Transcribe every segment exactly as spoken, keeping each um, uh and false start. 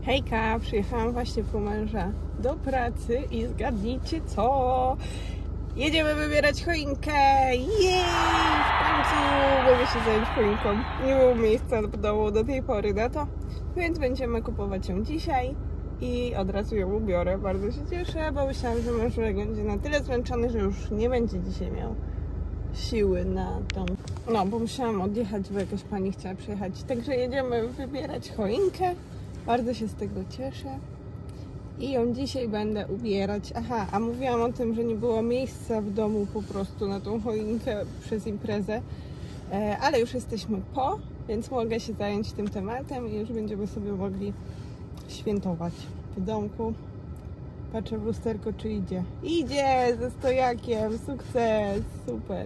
Hejka, przyjechałam właśnie po męża do pracy i zgadnijcie co? Jedziemy wybierać choinkę! Jej! W końcu mogę się zająć choinką. Nie było miejsca w domu do tej pory na to, więc będziemy kupować ją dzisiaj i od razu ją ubiorę. Bardzo się cieszę, bo myślałam, że mąż będzie na tyle zmęczony, że już nie będzie dzisiaj miał siły na tą... No, bo musiałam odjechać, bo jakaś pani chciała przyjechać. Także jedziemy wybierać choinkę. Bardzo się z tego cieszę i ją dzisiaj będę ubierać. Aha, a mówiłam o tym, że nie było miejsca w domu po prostu na tą choinkę przez imprezę, e, ale już jesteśmy po, więc mogę się zająć tym tematem i już będziemy sobie mogli świętować w domku. Patrzę w lusterko, czy idzie. Idzie ze stojakiem, sukces, super.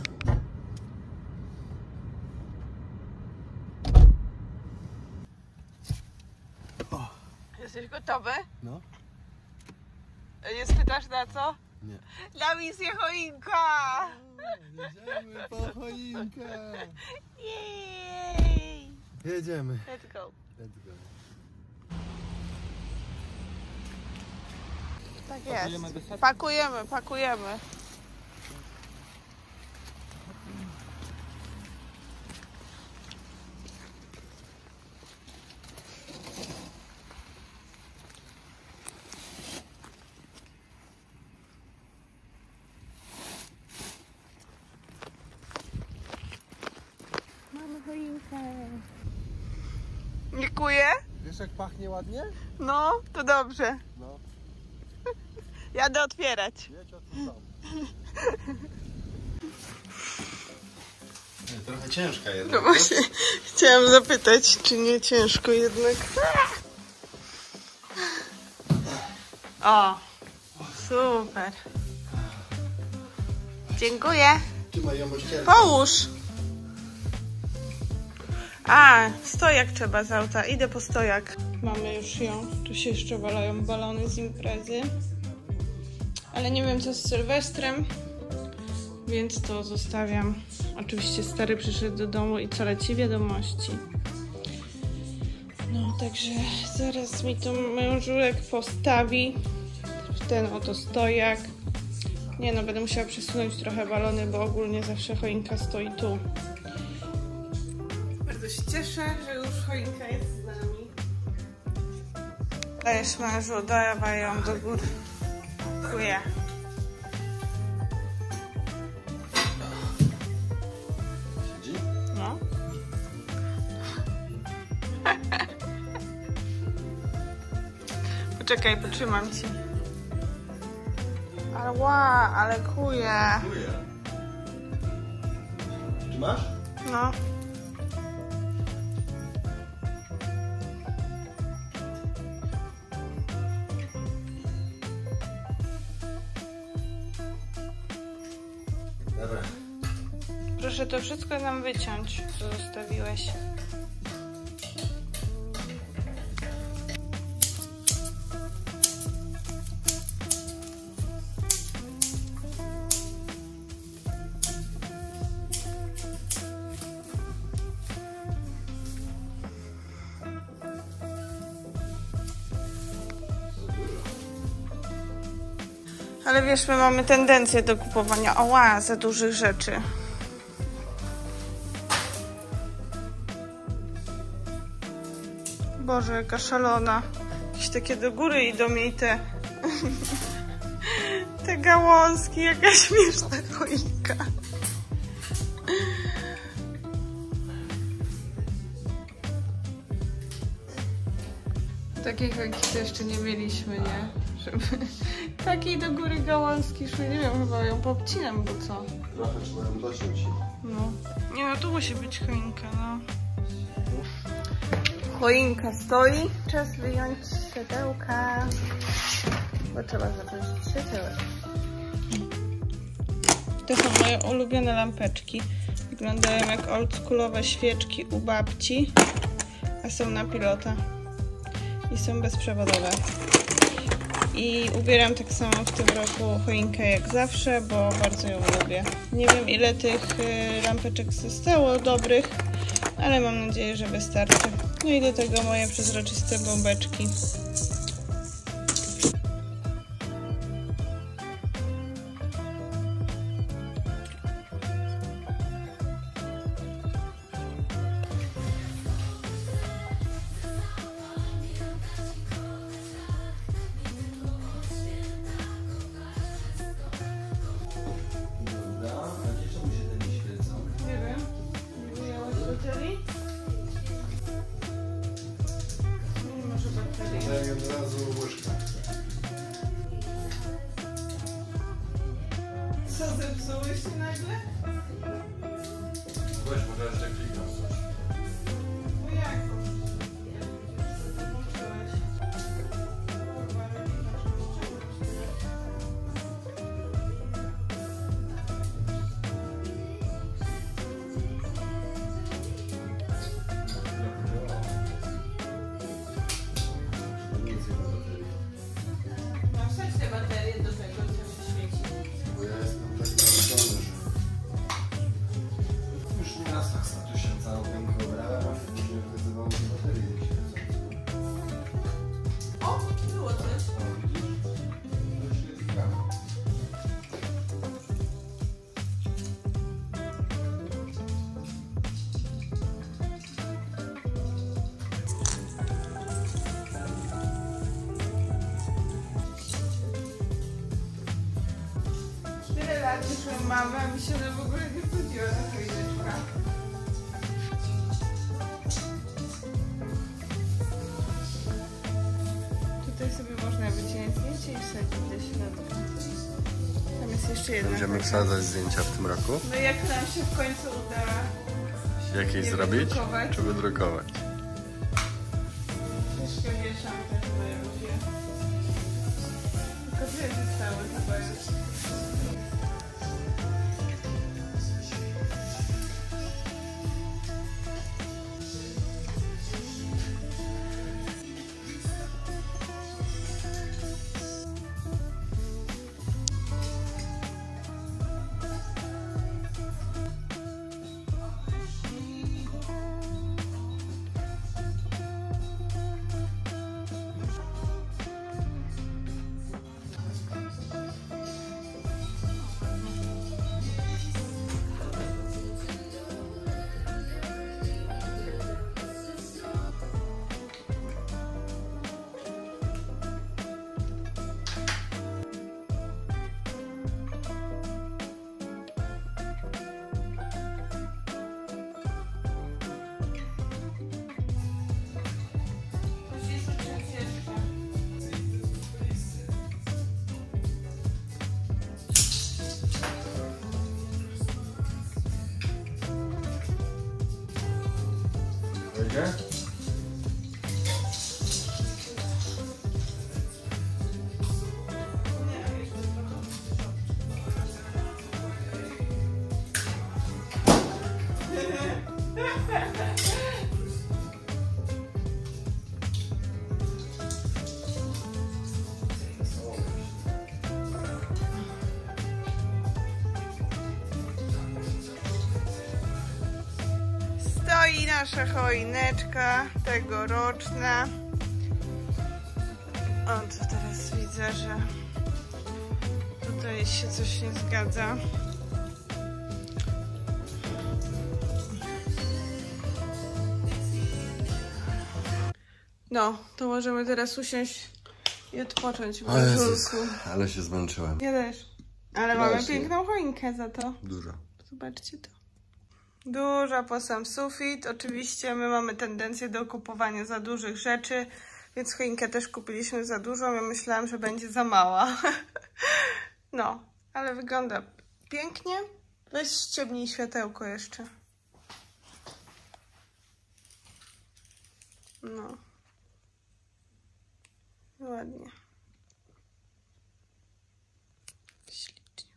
Jesteś gotowy? No. Nie spytasz na co? Nie. Na misję choinka! O, jedziemy po choinkę! Jej! Jedziemy. Let's go. Let's go. Tak Pakujemy jest. wysadzki? Pakujemy, pakujemy. Mamy choinkę. Nie kuje? Wiesz jak pachnie ładnie? No, to dobrze. No. Jadę otwierać. Jedź o tym sam. Trochę ciężka jednak. No właśnie, chciałam zapytać, czy nie ciężko jednak. O, super. Dziękuję. Trzymaj ją ścierkę. Połóż. A, stojak trzeba z auta. Idę po stojak. Mamy już ją. Tu się jeszcze walają balony z imprezy. Ale nie wiem co z Sylwestrem, więc to zostawiam. Oczywiście stary przyszedł do domu i co leci? Wiadomości. No, także zaraz mi to mężurek postawi w ten oto stojak. Nie no, będę musiała przesunąć trochę balony, bo ogólnie zawsze choinka stoi tu. Bardzo się cieszę, że już choinka jest z nami. Dajesz mężu, dawaj ją do góry. Dziękuję. Siedzi? No. Poczekaj, potrzymam ci. Ale ła, ale kuje. Dziękuję. Czy masz? No. Dobra. Proszę to wszystko nam wyciąć, co zostawiłeś. Ale wiesz, my mamy tendencję do kupowania oła za dużych rzeczy. Boże, jaka szalona. Jakieś takie do góry idą mi te... te gałązki, jaka śmieszna choinka. Takiej choinki to jeszcze nie mieliśmy, nie? Żeby takiej do góry gałązki szły, nie wiem, chyba ją popcinam, bo co? Trochę trzeba ją dosiąść. No. Nie no, tu musi być choinka, no. Choinka stoi. Czas wyjąć światełka. Bo trzeba zaprosić światełek. To są moje ulubione lampeczki. Wyglądają jak oldschoolowe świeczki u babci, a są na pilota. I są bezprzewodowe. I ubieram tak samo w tym roku choinkę jak zawsze, bo bardzo ją lubię. Nie wiem, ile tych lampeczek zostało dobrych, ale mam nadzieję, że wystarczy. No i do tego moje przezroczyste bombeczki. Daję od razu łyżkę. Co, zepsuły się nagle? Weź, może jeszcze klikam coś. No jak? Już mamy, a mi się ona w ogóle nie zgodziła na choineczka. Tutaj sobie można wyciąć zdjęcie i wsadzić do środka. Tam jest jeszcze jedna. Będziemy wsadzać zdjęcia w tym roku. No jak nam się w końcu uda jakieś zrobić? Wydrukować. Czy wydrukować? Troszkę wieszam też, bo ja lubię. Tylko dwie zostały chyba już. Wejdzie? Stoi nasza choineczka tegoroczna. O, to teraz widzę, że tutaj się coś nie zgadza. No, to możemy teraz usiąść i odpocząć w żurku. Ale się zmęczyłem. Ja też. Ale Właśnie. mamy piękną choinkę za to. Dużo. Zobaczcie to. Duża po sam sufit. Oczywiście my mamy tendencję do kupowania za dużych rzeczy, więc choinkę też kupiliśmy za dużą. Ja myślałam, że będzie za mała. No, ale wygląda pięknie. Weź ściemnij światełko jeszcze. No. Ładnie. Ślicznie.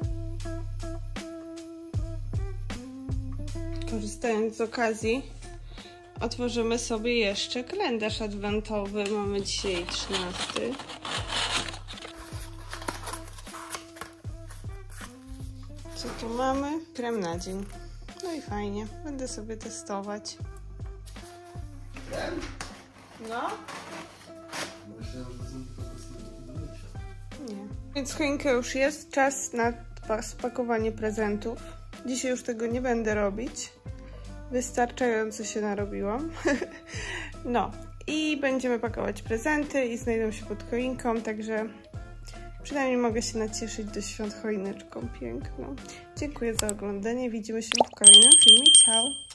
Korzystając z okazji, otworzymy sobie jeszcze kalendarz adwentowy. Mamy dzisiaj trzynasty. Co tu mamy? Krem na dzień. No i fajnie. Będę sobie testować. Krem? No. Myślałem, że to są po prostu do mycia. Nie. Więc choinka już jest. Czas na spakowanie prezentów. Dzisiaj już tego nie będę robić. Wystarczająco się narobiłam. No. I będziemy pakować prezenty i znajdą się pod choinką, także przynajmniej mogę się nacieszyć do świąt choineczką piękną. Dziękuję za oglądanie. Widzimy się w kolejnym filmie. Ciao!